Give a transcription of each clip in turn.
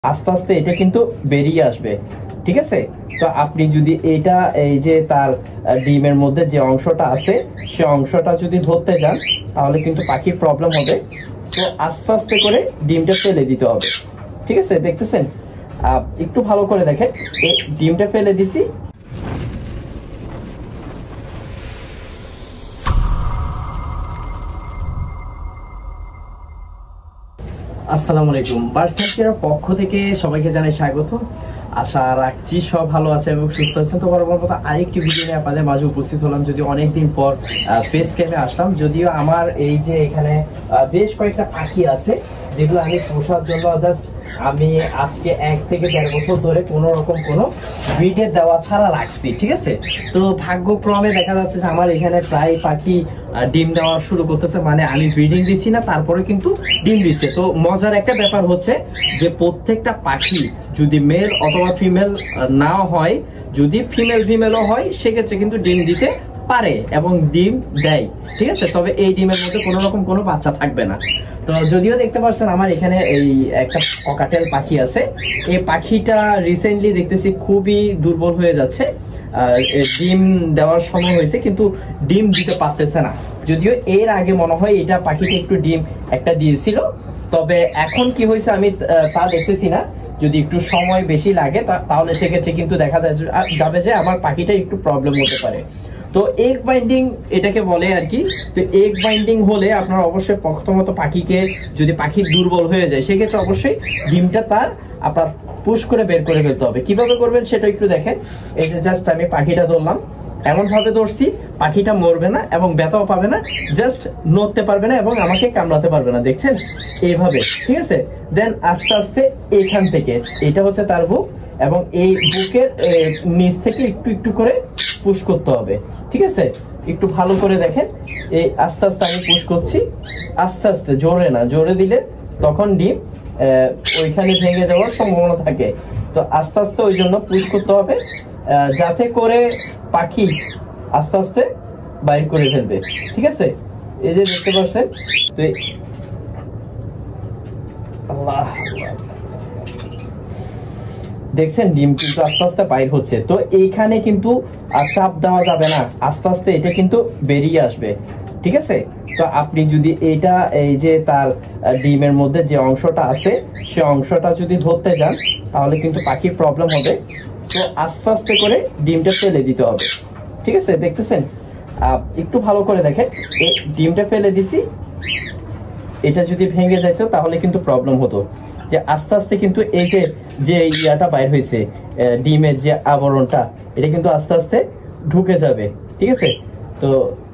আস্তে আস্তে এটা কিন্তু বেরিয়ে আসবে। ঠিক আছে, তো আপনি যদি এটা এই যে তার ডিমের মধ্যে যে অংশটা আছে সে অংশটা যদি ধরতে যান তাহলে কিন্তু পাখির প্রবলেম হবে। তো আস্তে আস্তে করে ডিমটা ফেলে দিতে হবে। ঠিক আছে, দেখতেছেন, একটু ভালো করে দেখেন, এই ডিমটা ফেলে দিছি। আসসালামু আলাইকুম, বার্ডসের পক্ষ থেকে সবাইকে জানাই স্বাগত। আশা রাখছি সব ভালো আছে এবং সুস্থ আছেন। তো বরাবর মতো আরেকটি ভিডিও নিয়ে আপনাদের মাঝে উপস্থিত হলাম। যদিও অনেকদিন পর ফেস ক্যামে আসলাম, যদিও আমার এই যে এখানে বেশ কয়েকটা পাখি আছে যেগুলো আমি পোষার জন্য জাস্ট আমি আজকে 1 থেকে 1.5 বছর ধরে কোনো রকম কোনো ব্রিডে দেওয়া ছাড়া রাখছি। ঠিক আছে, তো ভাগ্যক্রমে দেখা যাচ্ছে যে আমার এখানে প্রায় পাখি ডিম দেওয়া শুরু করতেছে, মানে আমি ব্রিডিং দিচ্ছি না তারপরে কিন্তু ডিম দিচ্ছে। তো মজার একটা ব্যাপার হচ্ছে যে প্রত্যেকটা পাখি যদি মেল অথবা ফিমেল না হয়, যদি ফিমেলও হয় সেক্ষেত্রে কিন্তু ডিম দিতে পারে এবং ডিম দেয়। ঠিক আছে, তবে এই ডিমের মধ্যে কোনো রকম কোনো বাচ্চা থাকবে না। তো যদিও দেখতে পাচ্ছেন আমার এখানে এই একটা ককাটেল পাখি আছে, এই পাখিটা রিসেন্টলি দেখতেছি খুবই দুর্বল হয়ে যাচ্ছে। ডিম দেওয়ার সময় হয়েছে কিন্তু ডিম দিতে পারতেছে না। যদিও এর আগে মনে হয় এটা পাখিকে একটু ডিম একটা দিয়েছিল, তবে এখন কি হয়েছে আমি তা দেখতেছি না। যদি একটু সময় বেশি লাগে তাহলে সেক্ষেত্রে কিন্তু দেখা যাবে যে আমার পাখিটা একটু প্রবলেম হতে পারে। তো এগ বাইন্ডিং এটাকে বলে আর কি। তো এগ বাইন্ডিং হলে আপনার অবশ্যই প্রথমত পাখিকে, যদি পাখি দুর্বল হয়ে যায় সেক্ষেত্রে অবশ্যই ডিমটা তার আপনার পুশ করে বের করে ফেলতে হবে। কিভাবে করবেন সেটা একটু দেখেন। এই যে জাস্ট আমি পাখিটা ধরলাম, এমন ভাবে ধরছি পাখিটা মরবে না এবং ব্যথাও পাবে না, জাস্ট নড়তে পারবে না এবং আমাকে কামড়াতে পারবে না, দেখছেন এইভাবে। ঠিক আছে, দেন আস্তে আস্তে এখান থেকে, এটা হচ্ছে তার বুক এবং এই বুকের নিচ থেকে একটু একটু করে পুশ করতে হবে। ঠিক আছে, একটু ভালো করে দেখেন, এই আস্তে আস্তে আমি পুশ করছি, আস্তে আস্তে, জোরে না, জোরে দিলে তখন ডিম ওইখানে ভেঙে যাওয়ার সম্ভাবনা থাকে। তো আস্তে আস্তে ওই জন্য পুশ করতে হবে যাতে করে পাখি আস্তে আস্তে বাইর করে ফেলবে। ঠিক আছে, এই যে দেখতে পাচ্ছেন, তো আল্লাহ দেখছেন ডিম কিন্তু আস্তে আস্তে বাইর হচ্ছে। তো এইখানে কিন্তু চাপ দেওয়া যাবে না, আস্তে আস্তে এটা কিন্তু বেরিয়ে আসবে। ঠিক আছে, তো আপনি যদি এটা এই যে তার ডিমের মধ্যে যে অংশটা আছে সে অংশটা যদি ধরতে যান তাহলে কিন্তু পাখির প্রবলেম হবে। তো আস্তে আস্তে করে ডিমটা ফেলে দিতে হবে। ঠিক আছে, দেখতেছেন, একটু ভালো করে দেখেন, এই ডিমটা ফেলে দিছি। এটা যদি ভেঙে যাইতো তাহলে কিন্তু প্রবলেম হতো। যে আস্তে আস্তে কিন্তু এই যে ইয়াটা বাইর হয়েছে, ডিমের যে আবরণটা, এটা কিন্তু আস্তে আস্তে ঢুকে যাবে। ঠিক আছে, তো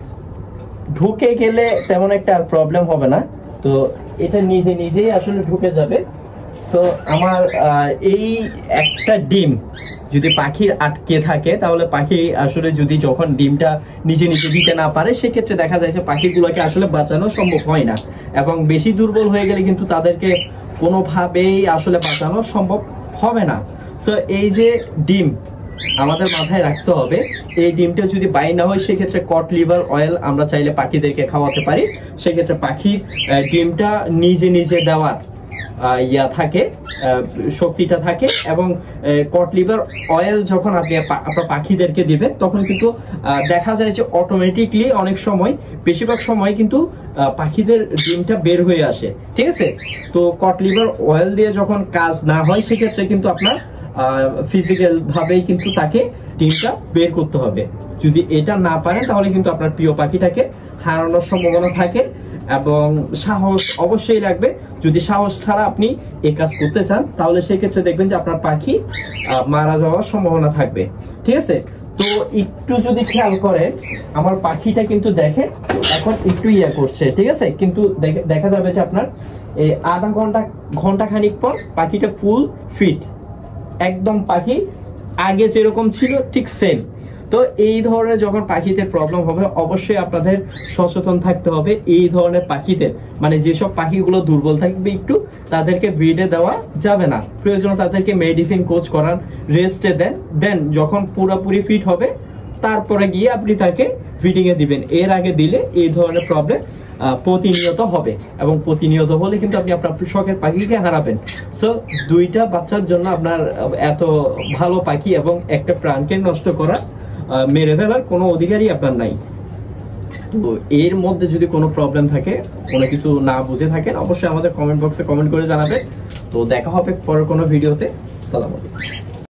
ঢুকে গেলে তেমন একটা প্রবলেম হবে না। তো এটা নিজে নিজেই আসলে ঢুকে যাবে। তো আমার এই একটা ডিম যদি পাখির আটকে থাকে তাহলে পাখি আসলে যদি যখন ডিমটা নিজে নিজে দিতে না পারে সেক্ষেত্রে দেখা যায় যে পাখিগুলোকে আসলে বাঁচানো সম্ভব হয় না এবং বেশি দুর্বল হয়ে গেলে কিন্তু তাদেরকে কোনোভাবেই আসলে বাঁচানো সম্ভব হবে না। সো এই যে ডিম আমাদের মাথায় রাখতে হবে, এই ডিমটা যদি বাই না হয় সেক্ষেত্রে কট লিভার অয়েল আমরা চাইলে পাখিদেরকে খাওয়াতে পারি। সেক্ষেত্রে পাখির ডিমটা নিজে নিজে দেওয়ার ইয়া থাকে, শক্তিটা থাকে এবং কট লিভার অয়েল যখন আপনি আপনার পাখিদেরকে দিবেন তখন কিন্তু দেখা যায় যে অটোমেটিকলি অনেক সময়, বেশিরভাগ সময় কিন্তু পাখিদের ডিমটা বের হয়ে আসে। ঠিক আছে, তো কট লিভার অয়েল দিয়ে যখন কাজ না হয় সেক্ষেত্রে কিন্তু আপনার ফিজিক্যাল ভাবেই কিন্তু তাকে ডিমটা বের করতে হবে। যদি এটা না পারেন তাহলে কিন্তু আপনার প্রিয় পাখিটাকে হারানোর সম্ভাবনা থাকে এবং সাহস অবশ্যই লাগবে। যদি সাহস ছাড়া আপনি এই কাজ করতে চান তাহলে সেক্ষেত্রে দেখবেন যে আপনার পাখি মারা যাওয়ার সম্ভাবনা থাকবে। ঠিক আছে, তো একটু যদি খেয়াল করেন আমার পাখিটা কিন্তু দেখে এখন একটু ইয়া করছে। ঠিক আছে, কিন্তু দেখা যাবে যে আপনার এই আধা ঘন্টা খানিক পর পাখিটা ফুল ফিট, একদম পাখি আগে যেরকম ছিল ঠিক সেম। তো এই ধরনের যখন পাখিদের প্রবলেম হবে অবশ্যই আপনাদের সচেতন থাকতে হবে। এই ধরনের পাখিদের, মানে যেসব পাখিগুলো দুর্বল থাকবে একটু, তাদেরকে ব্রিডে দেওয়া যাবে না। প্রয়োজন তাদেরকে মেডিসিন কোচ করান, রেস্টে দেন যখন পুরোপুরি ফিট হবে তারপরে গিয়ে আপনি তাকে ব্রিডিং এ দিবেন। এর আগে দিলে এই ধরনের প্রবলেম প্রতিনিয়ত হবে, এবং প্রতিনিয়ত হলে কিন্তু আপনি আপনার শখের পাখিকে হারাবেন। সো দুইটা বাচ্চার জন্য আপনার এত ভালো পাখি এবং একটা প্রাণকে নষ্ট করা, মেরে ফেলার কোনো অধিকারই আপনার নাই। তো এর মধ্যে যদি কোনো প্রবলেম থাকে, কোনো কিছু না বুঝে থাকেন, অবশ্যই আমাদের কমেন্ট বক্সে কমেন্ট করে জানাবেন। তো দেখা হবে পরের কোনো ভিডিওতে। আসসালামু আলাইকুম।